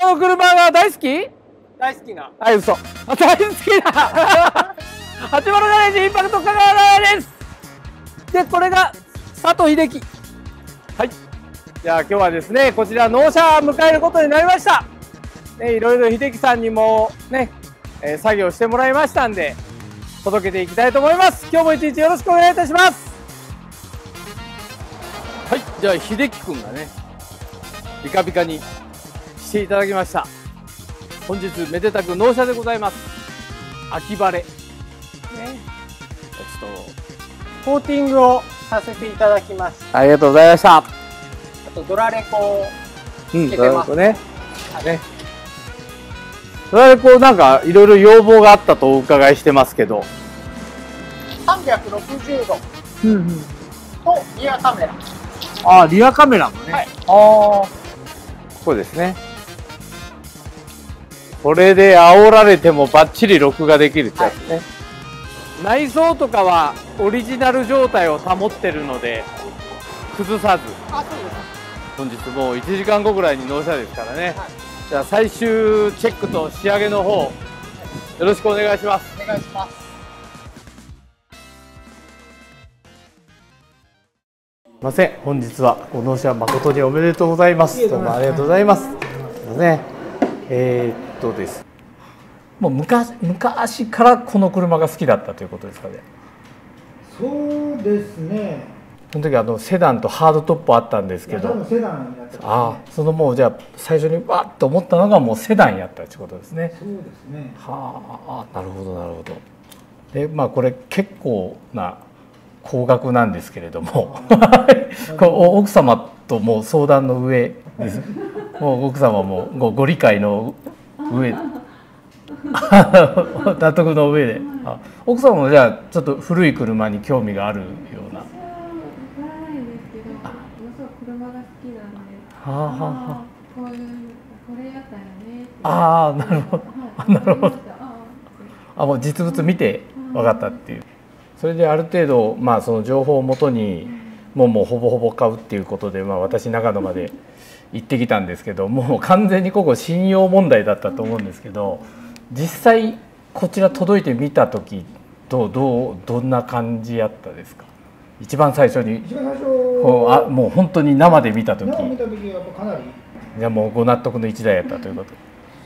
この車が大好き？ 大好きな。 はい、嘘。大好きな。80ガレージインパクト香川です。で、これが佐藤秀樹。はい。じゃあ今日はですね、こちら納車迎えることになりました。ね、いろいろ秀樹さんにもね、作業してもらいましたんで、届けていきたいと思います。今日も一日よろしくお願いいたします。はい、じゃあ秀樹くんがね、ビカビカにしていただきました。本日めでたく納車でございます。秋晴れ。ね、ちょっコーティングをさせていただきます。 とありがとうございました。 あとドラレコをつけてます。 ね。ね。ドラレコなんかいろいろ要望があったとお伺いしてますけど。 360度とリアカメラ。 ああ、リアカメラもね。はい、ああ、ここですね。これで煽られてもバッチリ録画できるってやつね。はい、内装とかはオリジナル状態を保ってるので崩さず。あ、そうです。本日もう1時間後ぐらいに納車ですからね。はい、じゃあ最終チェックと仕上げの方よろしくお願いします。 お願いします。 すいません、本日はご納車誠におめでとうございます。どうもありがとうございます。すいません。です。もう昔からこの車が好きだったということですかね。 そうですね。 その時セダンとハードトップあったんですけど。 セダンやってた、ね。 ああ、そのもうじゃあ最初にわっと思ったのがもうセダンやったということですね。 そうですね。 はあ、なるほどなるほど。で、まあこれ結構な高額なんですけれども奥様ともう相談の上ですもう奥様もご理解の上納得の上で、奥様もじゃあちょっと古い車に興味があるような。 わからないんですけど、ものすごく車が好きなんで、これやったよねって。 ああ、なるほど、なるほど。もう実物見て分かったっていう。それである程度、まあ、その情報をもとにもうほぼほぼ買うっていうことで、まあ、私長野まで行ってきたんですけど、もう完全にここ信用問題だったと思うんですけど、実際こちら届いてみた時どんな感じやったですか？一番最初にもう本当に生で見た時。 生見た時はかなり。 じゃあもうご納得の一台やったということ。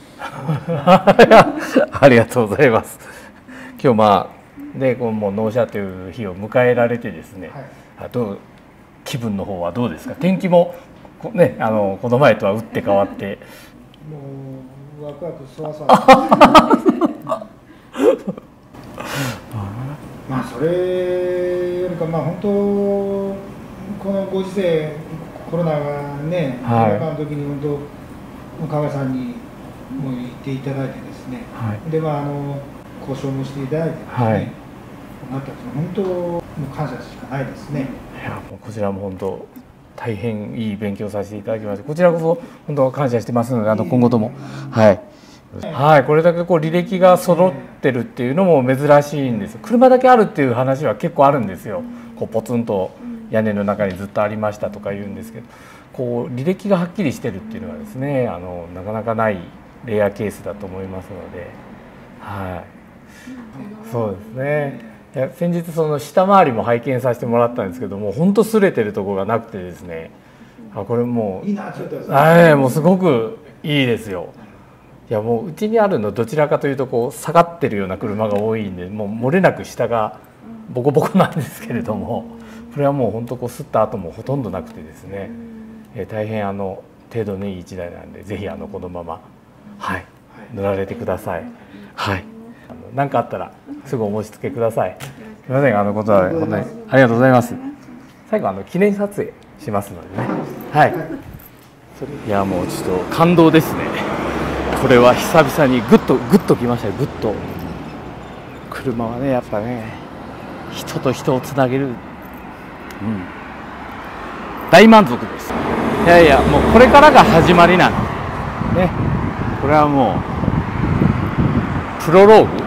ありがとうございます。今日まあでもう納車という日を迎えられてですね、はい、気分の方はどうですか？天気もね、この前とは打って変わってもうワクワクそわそわまあそれよりかまあ本当このご時世コロナがね、コロナの時に本当加賀さんにも言っていただいてですね、はい、でまあ交渉もしていただいてですね、はい、本当もう感謝しかないですね。 いやもうこちらも本当大変いい勉強させていただきまして、こちらこそ本当感謝してますので、今後ともはい、これだけ履歴が揃ってるっていうのも珍しいんです。車だけあるっていう話は結構あるんですよ。ポツンと屋根の中にずっとありましたとか言うんですけど、履歴がはっきりしてるっていうのはですね、なかなかないレアケースだと思いますので、はい、そうですね。先日その下回りも拝見させてもらったんですけども、本当擦れてるところがなくてですね、これもうもうすごくいいですよ。いやもううちにあるのどちらかというと下がってるような車が多いんで、もう漏れなく下がボコボコなんですけれども、これはもう本当擦った跡もほとんどなくてですね、大変程度のいい一台なんで、ぜひこのまま乗られてください。はい。何かあったらすぐお申し付けください。すみません、ことは本当にありがとうございます。最後記念撮影しますのでね。はい。いやもうちょっと感動ですね。これは久々にグッときましたよ。グッと。車はねやっぱね、人と人をつなげる。大満足です。いやいやもうこれからが始まりなんでね。これはもうプロローグ。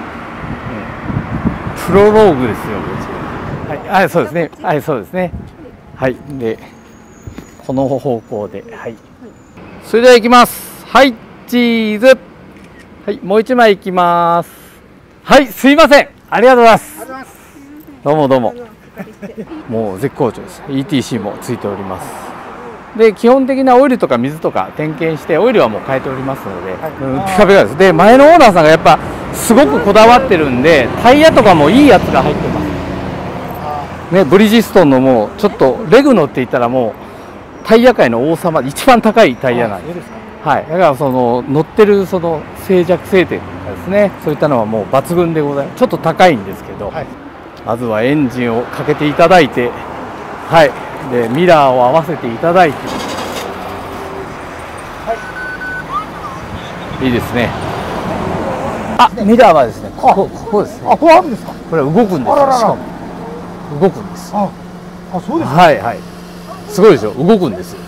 プロローグですよ。はい、そうですね。はい、そうですね。はい、で、この方向で、はい。それでは行きます。 はい、チーズ。はい、もう一枚いきます。はい、すいません。ありがとうございます。どうもどうも。もう絶好調です。ETC もついております。で、基本的なオイルとか水とか点検して、オイルはもう変えておりますので、ピカピカです。で、前のオーナーさんがやっぱすごくこだわってるんで、タイヤとかもいいやつが入ってます。ね、ブリヂストンのもうちょっとレグノって言ったらもうタイヤ界の王様、一番高いタイヤなんです。はい、だからその乗ってるその静寂性点とかですね、そういったのはもう抜群でございます。ちょっと高いんですけど、はい、まずはエンジンをかけていただいて、はい、でミラーを合わせていただいて、はい、いいですね。あ、ミラーはですね、ここですね。 あ、これあるんですか。 これ動くんですよ。しかも動くんです。 あ、そうですか。 はいはい。すごいでしょ。動くんですよ。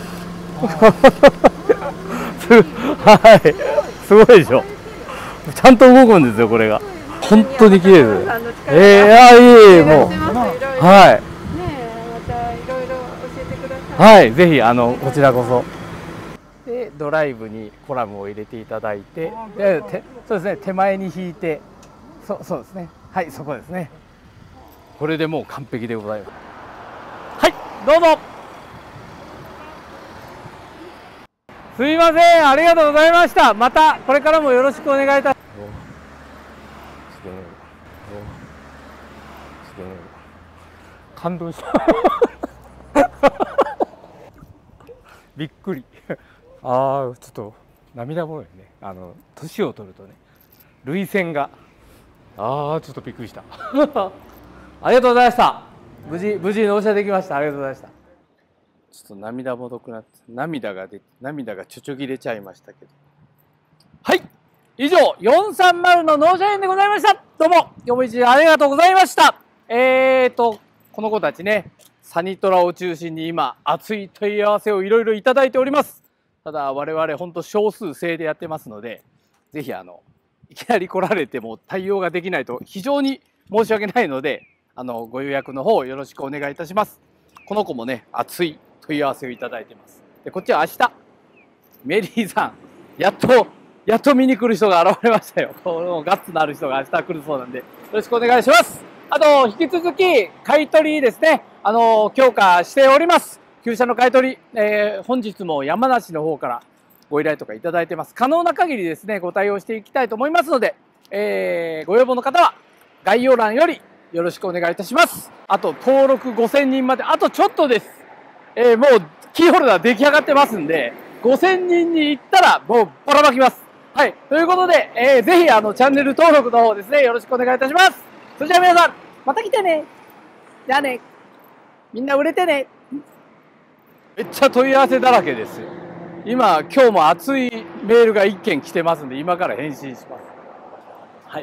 はい、すごいでしょ。ちゃんと動くんですよ、これが。本当に綺麗です。いいもう。はい。 またいろいろ教えてください。 はい、ぜひこちらこそ。で、ドライブにコラムを入れていただいて、そうですね、手前に引いて、そうですね。はい、そこですね。これでもう完璧でございます。はい、どうぞ。すみません、ありがとうございました。またこれからもよろしくお願いいたします。感動した。びっくり。ああ、ちょっと涙もろいね。年を取るとね、涙腺が。ああ、ちょっとびっくりした。ありがとうございました。無事納車できました。ありがとうございました。ちょっと涙もろくなって、涙がちょちょぎれちゃいましたけど。はい、以上430の納車園でございました。どうも今日も一日ありがとうございました。この子たちね、サニトラを中心に今熱い問い合わせをいろいろいただいております。ただ我々本当少数制でやってますので、ぜひいきなり来られても対応ができないと非常に申し訳ないので、ご予約の方よろしくお願いいたします。この子もね、熱い問い合わせをいただいてます。で、こっちは明日メリーさんやっと見に来る人が現れましたよ。このガッツのある人が明日来るそうなんでよろしくお願いします。あと引き続き買い取りですね、強化しております。旧車の買い取り、本日も山梨の方からご依頼とかいただいてます。可能な限りですねご対応していきたいと思いますので、ご要望の方は概要欄よりよろしくお願いいたします。あと登録5000人まであとちょっとです。もうキーホルダー出来上がってますんで、5000人に行ったらもうばらまきます。はい、ということで、ぜひチャンネル登録の方ですねよろしくお願いいたします。それじゃあ皆さんまた来てね。じゃあね、みんな売れてね。めっちゃ問い合わせだらけですよ。今日も熱いメールが1件来てますんで、今から返信します。はい。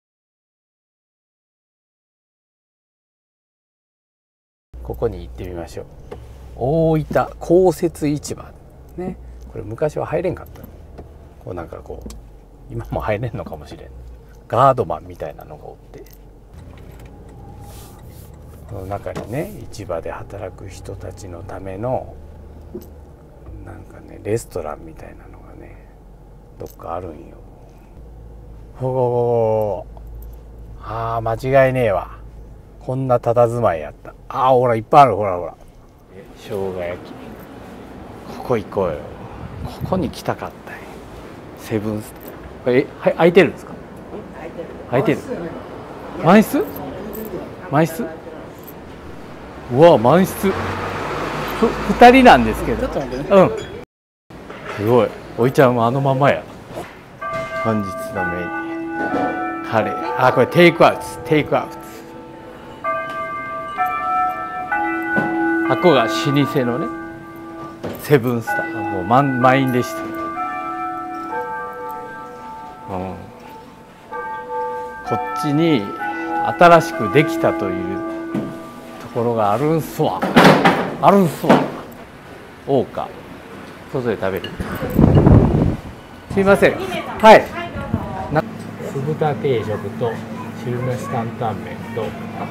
ここに行ってみましょう。大分公設市場ね。これ昔は入れんかった。こうなんかこう今も入れんのかもしれん。ガードマンみたいなのがおって、この中にね市場で働く人たちのためのなんかねレストランみたいなのがねどっかあるんよ。ああ間違いねえわ。こんな佇まいやった。ああほらいっぱいある。ほらほら生姜焼き。ここ行こうよ。ここに来たかったよ。セブンス空いてるんですか？空いてる。満室？満室？うわ満室。2人なんですけど。うん。すごい。おいちゃんもあのままや。本日のメニュー。カレー。あこれテイクアウト。テイクアウト。あここが老舗のねセブンスター。もう満員でした。こっちに新しくできたというところがあるんすわ。あるんすわ。大岡外で食べる。すいません。はい。酢豚定食と汁なし担々麺と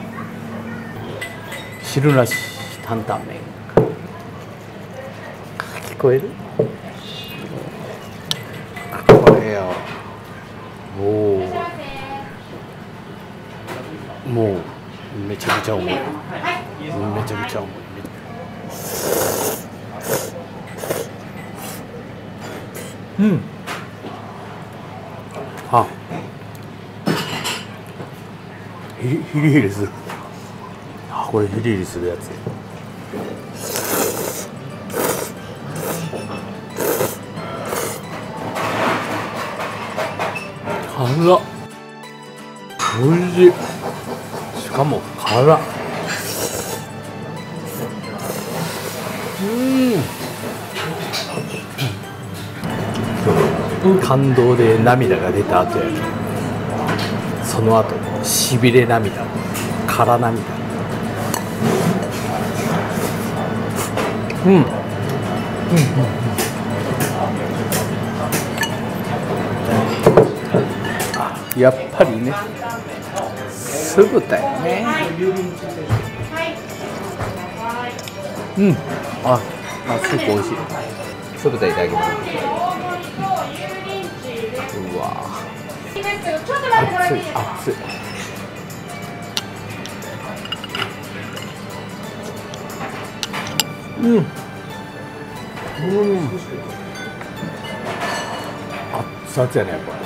汁なし担々麺。聞こえる？ これよ。もうめちゃくちゃ重い。めちゃくちゃ重い。うん。あ、ヒリヒリする。あ、これヒリヒリするやつ。辛っ。おいしい。しかも辛っ。感動で涙が出た後やけど、その後しびれ涙、辛涙。やっぱりね、酢豚やね。すごく美味しい。酢豚いただきます。うわ、熱い熱い。熱々やね、これ。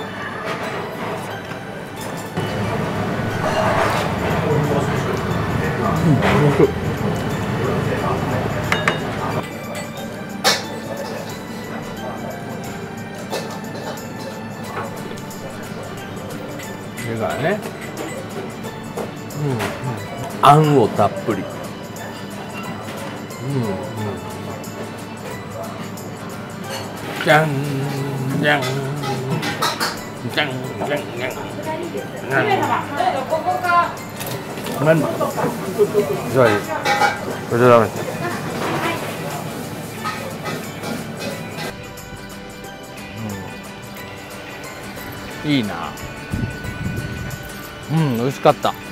それからね、あんをたっぷり。じゃんじゃんじゃんじゃんじゃん。何？じゃあいい。これじゃダメです。いいな。美味しかった。